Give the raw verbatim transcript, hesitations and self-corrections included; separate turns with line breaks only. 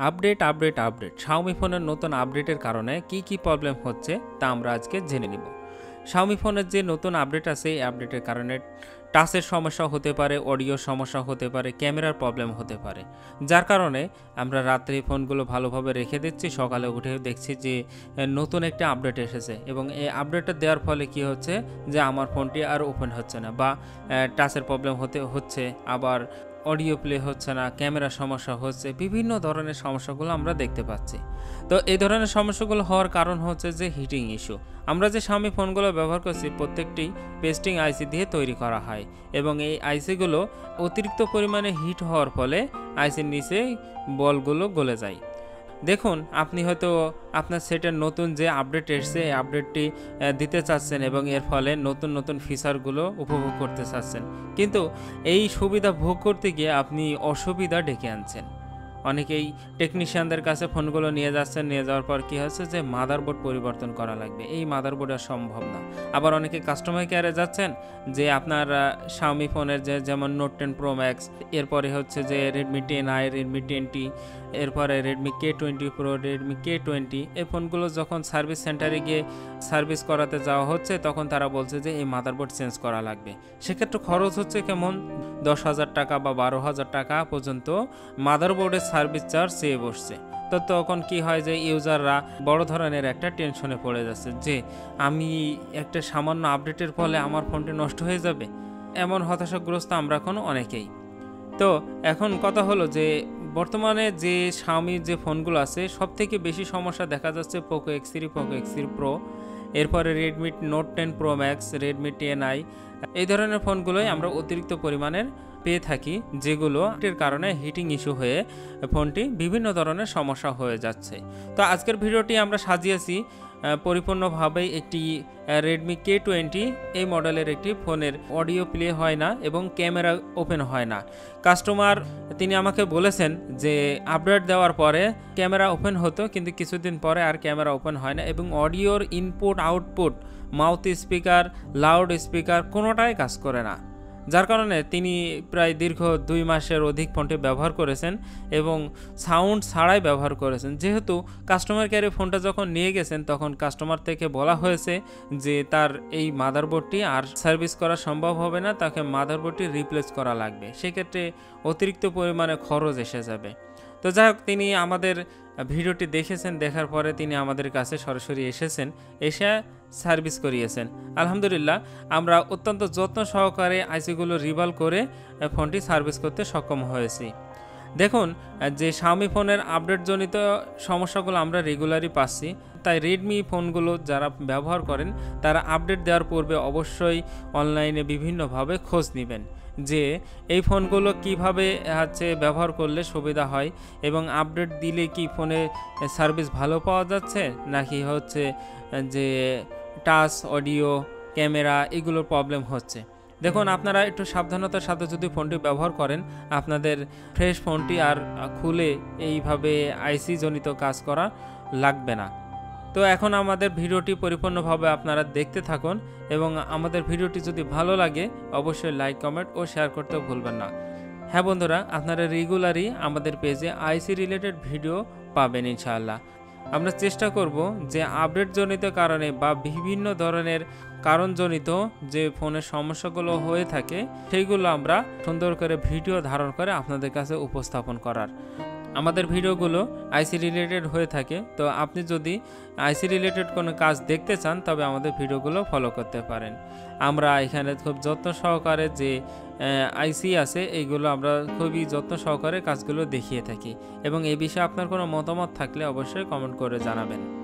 Update update update Xiaomi ফোনের নতুন আপডেটের কারণে কি কি প্রবলেম হচ্ছে তা আমরা আজকে জেনে নিব। Xiaomi ফোনের যে নতুন আপডেট আছে এই আপডেটের কারণে টাচের সমস্যা হতে পারে, অডিওর সমস্যা হতে পারে, ক্যামেরার প্রবলেম হতে পারে, যার কারণে আমরা রাত্রে ফোনগুলো ভালোভাবে রেখে দিচ্ছি, সকালে উঠে দেখছি যে নতুন একটা আপডেট এসেছে এবং এই আপডেটটা দেওয়ার ফলে কি হচ্ছে যে আমার ফোনটি আর ওপেন হচ্ছে না বা টাচের প্রবলেম হতে হচ্ছে, আবার অডিও প্লে হচ্ছে না, ক্যামেরার সমস্যা হচ্ছে, বিভিন্ন ধরনের সমস্যাগুলো আমরা দেখতে পাচ্ছি। তো এই ধরনের সমস্যাগুলো হওয়ার কারণ হচ্ছে যে হিটিং ইস্যু। আমরা যে Xiaomi ফোনগুলো ব্যবহার করছি প্রত্যেকটি পেস্টিং আইসি দিয়ে তৈরি করা হয় এবং এই আইসিগুলো অতিরিক্ত পরিমাণে হিট হওয়ার ফলে আইসির নিচে বলগুলো গলে যায়। দেখুন, আপনি হয়তো আপনার সেটের নতুন যে আপডেট এসেছে এই আপডেটটি দিতে চাচ্ছেন এবং এর ফলে নতুন নতুন ফিচারগুলো উপভোগ করতে চাচ্ছেন, কিন্তু এই সুবিধা ভোগ করতে গিয়ে আপনি অসুবিধা ডেকে আনছেন। অনেকেই টেকনিশিয়ানদের কাছে ফোনগুলো নিয়ে যাচ্ছেন, নিয়ে যাওয়ার পর কী হচ্ছে যে মাদারবোর্ড পরিবর্তন করা লাগবে, এই মাদারবোর্ড আর সম্ভব না। আবার অনেকে কাস্টমার কেয়ারে যাচ্ছেন যে আপনার Xiaomi ফোনের যে যেমন নোট টেন প্রো ম্যাক্স, এরপরে হচ্ছে যে Redmi ten I, Redmi ten T, এরপরে Redmi K twenty pro, Redmi K twenty, এই ফোনগুলো যখন সার্ভিস সেন্টারে গিয়ে সার্ভিস করাতে যাওয়া হচ্ছে তখন তারা বলছে যে এই মাদারবোর্ড চেঞ্জ করা লাগবে। সেক্ষেত্রে খরচ হচ্ছে কেমন দশ হাজার টাকা বা বারো হাজার টাকা পর্যন্ত মাদারবোর্ডের সার্ভিস চার্জ চেয়ে বসছে। তো তখন কি হয় যে ইউজাররা বড় ধরনের একটা টেনশনে পড়ে যাচ্ছে যে আমি একটা সামান্য আপডেটের ফলে আমার ফোনটি নষ্ট হয়ে যাবে, এমন হতাশাগ্রস্ত আমরা এখন অনেকেই। তো এখন কথা হলো যে বর্তমানে যে Xiaomi যে ফোনগুলো আছে সব থেকে বেশি সমস্যা দেখা যাচ্ছে Poco X three, Poco X three pro, এরপরে Redmi note ten pro max, Redmi ten I, এই ধরনের ফোনগুলোই আমরা অতিরিক্ত পরিমাণের পেয়ে থাকি, যেগুলো এর কারণে হিটিং ইস্যু হয়ে ফোনটি বিভিন্ন ধরনের সমস্যা হয়ে যাচ্ছে। তো আজকের ভিডিওটি আমরা সাজিয়েছি পরিপূর্ণভাবে একটি রেডমি কে টোয়েন্টি এই মডেলের একটি ফোনের অডিও প্লে হয় না এবং ক্যামেরা ওপেন হয় না। কাস্টমার তিনি আমাকে বলেছেন যে আপডেট দেওয়ার পরে ক্যামেরা ওপেন হতো, কিন্তু কিছুদিন পরে আর ক্যামেরা ওপেন হয় না এবং অডিওর input output, mouth speaker, loud speaker কোনোটাই কাজ করে না, যার কারণে তিনি প্রায় দীর্ঘ দুই মাসের অধিক ফোনটি ব্যবহার করেছেন এবং সাউন্ড ছাড়াই ব্যবহার করেছেন। যেহেতু কাস্টমার কেয়ারে ফোনটা যখন নিয়ে গেছেন তখন কাস্টমার থেকে বলা হয়েছে যে তার এই মাদারবোর্ডটি আর সার্ভিস করা সম্ভব হবে না, তাকে মাদারবোর্ডটি রিপ্লেস করা লাগবে, সেক্ষেত্রে অতিরিক্ত পরিমাণে খরচ এসে যাবে। তো যাই হোক, তিনি আমাদের ভিডিওটি দেখেছেন, দেখার পরে তিনি আমাদের কাছে সরাসরি এসেছেন, এসে সার্ভিস করিয়েছেন। আলহামদুলিল্লাহ, আমরা অত্যন্ত যত্ন সহকারে আইসিগুলো রিভল করে ফোনটি সার্ভিস করতে সক্ষম হয়েছি। দেখুন যে Xiaomi ফোনের আপডেটজনিত সমস্যাগুলো আমরা রেগুলারই পাচ্ছি, তাই রেডমি ফোনগুলো যারা ব্যবহার করেন তারা আপডেট দেওয়ার পূর্বে অবশ্যই অনলাইনে বিভিন্নভাবে খোঁজ নেবেন যে এই ফোনগুলো কিভাবে হচ্ছে ব্যবহার করলে সুবিধা হয় এবং আপডেট দিলে কি ফোনে সার্ভিস ভালো পাওয়া যাচ্ছে নাকি হচ্ছে যে টাচ, অডিও, ক্যামেরা এগুলোর প্রবলেম হচ্ছে। দেখুন, আপনারা একটু সাবধানতার সাথে যদি ফোনটি ব্যবহার করেন আপনাদের ফ্রেশ ফোনটি আর খুলে এইভাবে আইসি জনিত কাজ করা লাগবে না। তো এখন আমাদের ভিডিওটি পরিপূর্ণভাবে আপনারা দেখতে থাকুন এবং আমাদের ভিডিওটি যদি ভালো লাগে অবশ্যই লাইক, কমেন্ট ও শেয়ার করতে ভুলবেন না। হ্যাঁ বন্ধুরা, আপনারা রেগুলারই আমাদের পেজে আইসি রিলেটেড ভিডিও পাবেন ইনশাআল্লাহ। আমরা চেষ্টা করব যে আপডেটজনিত কারণে বা বিভিন্ন ধরনের কারণজনিত যে ফোনের সমস্যাগুলো হয়ে থাকে সেইগুলো আমরা সুন্দর করে ভিডিও ধারণ করে আপনাদের কাছে উপস্থাপন করার। আমাদের ভিডিওগুলো আইসি রিলেটেড হয়ে থাকে, তো আপনি যদি আইসি রিলেটেড কোনো কাজ দেখতে চান তবে আমাদের ভিডিওগুলো ফলো করতে পারেন। আমরা এখানে খুব যত্ন সহকারে যে আইসি আছে এইগুলো আমরা খুবই যত্ন সহকারে কাজগুলো দেখিয়ে থাকি এবং এই বিষয়ে আপনার কোনো মতামত থাকলে অবশ্যই কমেন্ট করে জানাবেন।